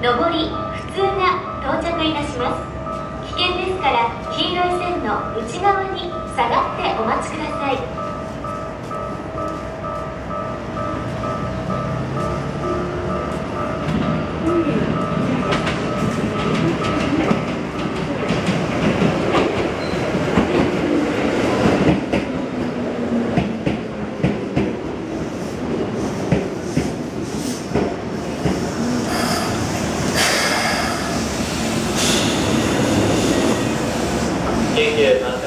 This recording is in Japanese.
上り普通が到着いたします。危険ですから黄色い線の内側に下がってお待ちください。 京急松